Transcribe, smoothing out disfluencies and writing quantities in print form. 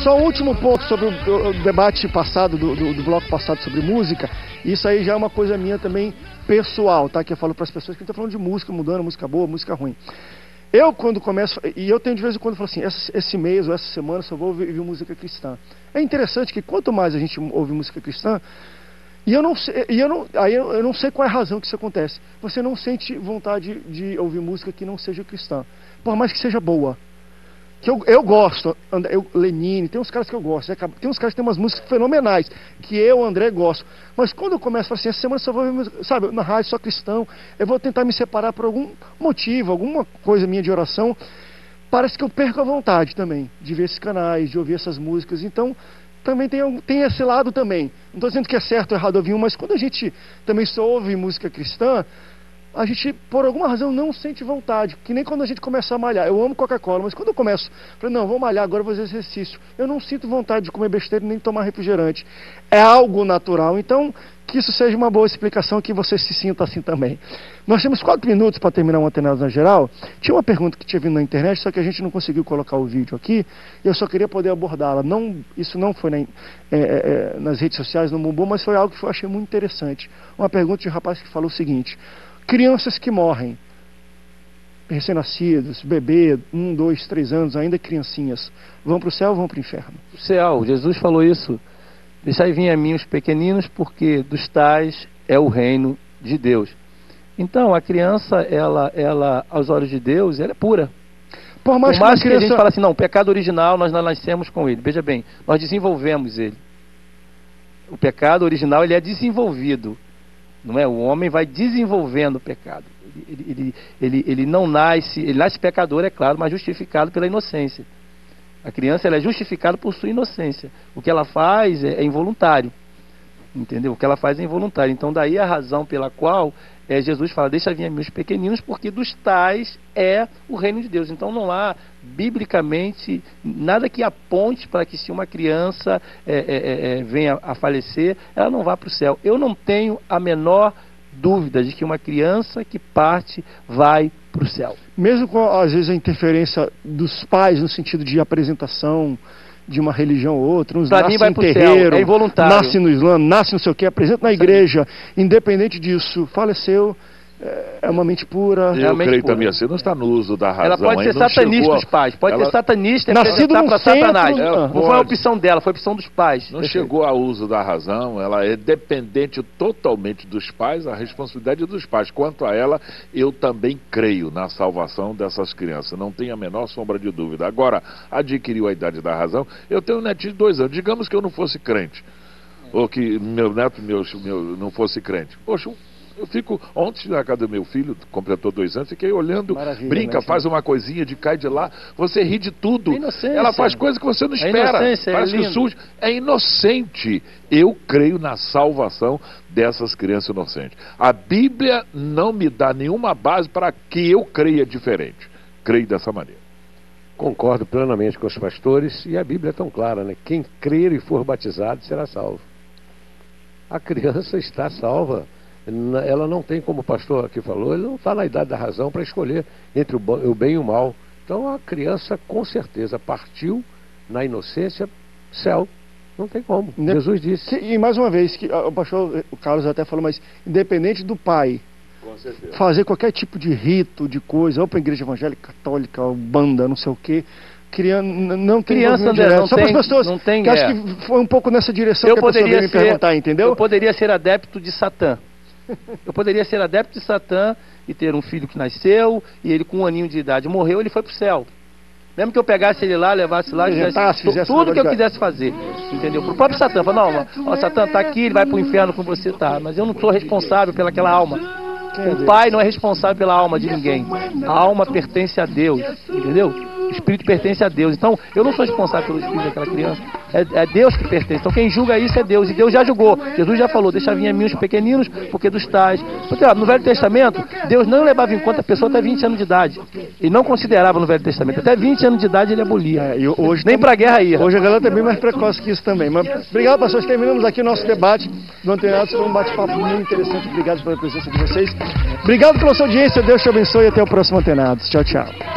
Só um último ponto sobre o debate passado, do bloco passado sobre música. Isso aí já é uma coisa minha também pessoal, tá? Que eu falo para as pessoas que estão falando de música, mudando, música boa, música ruim. Eu, quando começo, e eu tenho de vez em quando, falo assim, esse mês ou essa semana só vou ouvir música cristã. É interessante que quanto mais a gente ouve música cristã, eu não sei qual é a razão que isso acontece. Você não sente vontade de ouvir música que não seja cristã, por mais que seja boa. Que eu gosto, Lenine, tem uns caras que eu gosto, tem uns caras que tem umas músicas fenomenais, que eu, André, gosto. Mas quando eu começo a falar assim, essa semana só vou ouvir música, sabe, na rádio só cristão, eu vou tentar me separar por algum motivo, alguma coisa minha de oração, parece que eu perco a vontade também de ver esses canais, de ouvir essas músicas. Então, também tem esse lado também. Não estou dizendo que é certo ou errado ouvir um, mas quando a gente também só ouve música cristã, a gente, por alguma razão, não sente vontade. Que nem quando a gente começa a malhar. Eu amo Coca-Cola, mas quando eu começo, falei, não, vou malhar, agora vou fazer exercício. Eu não sinto vontade de comer besteira nem de tomar refrigerante. É algo natural. Então, que isso seja uma boa explicação, que você se sinta assim também. Nós temos 4 minutos para terminar o Antenados na Geral. Tinha uma pergunta que tinha vindo na internet, só que a gente não conseguiu colocar o vídeo aqui. E eu só queria poder abordá-la. Isso não foi nas redes sociais, no Mumbum, mas foi algo que eu achei muito interessante. Uma pergunta de um rapaz que falou o seguinte: crianças que morrem, recém-nascidos, bebê, 1, 2, 3 anos, ainda criancinhas, vão para o céu ou vão para o inferno? O céu, Jesus falou isso. Deixai vir a mim os pequeninos, porque dos tais é o reino de Deus. Então, a criança, ela aos olhos de Deus, ela é pura. Por mais que a gente fale assim, não, o pecado original, nós não nascemos com ele. Veja bem, nós desenvolvemos ele. O pecado original, ele é desenvolvido. Não é? O homem vai desenvolvendo o pecado. Ele não nasce, ele nasce pecador, é claro, mas justificado pela inocência. A criança, ela é justificada por sua inocência. O que ela faz é involuntário. Entendeu? O que ela faz é involuntário. Então, daí a razão pela qual Jesus fala, deixa vir a mim os pequeninos, porque dos tais é o reino de Deus. Então, não há, biblicamente, nada que aponte para que se uma criança venha a falecer, ela não vá para o céu. Eu não tenho a menor dúvida de que uma criança que parte vai para o céu. Mesmo com, às vezes, a interferência dos pais no sentido de apresentação de uma religião ou outra, uns nascem em terreiro, é involuntário, nasce no Islã, nasce não sei o que, apresenta na igreja, independente disso, faleceu, é uma mente pura. Eu creio também assim, não está no uso da razão. Ela pode ser satanista dos pais, pode ser satanista e apresentar para Satanás. Não foi a opção dela, foi a opção dos pais. Não chegou ao uso da razão, ela é dependente totalmente dos pais, a responsabilidade é dos pais. Quanto a ela, eu também creio na salvação dessas crianças, não tenho a menor sombra de dúvida. Agora, adquiriu a idade da razão, eu tenho um netinho de 2 anos, digamos que eu não fosse crente, ou que meu neto não fosse crente. Poxa, eu fico, ontem na casa do meu filho, completou 2 anos, fiquei olhando, brinca, faz uma coisinha de cá e de lá, você ri de tudo, ela faz coisas que você não espera, parece que surge, é inocente. Eu creio na salvação dessas crianças inocentes. A Bíblia não me dá nenhuma base para que eu creia diferente, creio dessa maneira. Concordo plenamente com os pastores, e a Bíblia é tão clara, né? Quem crer e for batizado será salvo. A criança está salva. Ela não tem, como o pastor aqui falou, ele não está na idade da razão para escolher entre o bem e o mal. Então a criança com certeza partiu na inocência, céu, não tem como. Jesus disse. E mais uma vez, que o pastor o Carlos até falou, mas independente do pai fazer qualquer tipo de rito, de coisa, ou para a igreja evangélica, católica, ou banda, não sei o quê, não tem criança, André, não só tem, para as pessoas não tem, que acho que foi um pouco nessa direção que a pessoa veio me perguntar, entendeu? Eu poderia ser adepto de Satã. Eu poderia ser adepto de Satã e ter um filho que nasceu, e ele com 1 aninho de idade morreu, ele foi para o céu. Mesmo que eu pegasse ele lá, levasse lá, fizesse tudo que eu quisesse fazer, entendeu? Para o próprio Satã, fala, não, ó, Satã está aqui, ele vai para o inferno com você, tá, mas eu não sou responsável pelaquela alma. O pai não é responsável pela alma de ninguém. A alma pertence a Deus, entendeu? O espírito pertence a Deus. Então, eu não sou responsável pelo espírito daquela criança. É Deus que pertence. Então, quem julga isso é Deus. E Deus já julgou. Jesus já falou, deixa vir a mim os pequeninos, porque dos tais. Porque, ó, no Velho Testamento, Deus não levava em conta a pessoa até 20 anos de idade. Ele não considerava no Velho Testamento. Até 20 anos de idade ele abolia. E hoje nem para a guerra ia. Hoje a galera é bem mais precoce que isso também. Mas, obrigado, pastores. Terminamos aqui o nosso debate do Antenados. Foi um bate-papo muito interessante. Obrigado pela presença de vocês. Obrigado pela sua audiência. Deus te abençoe e até o próximo Antenados. Tchau, tchau.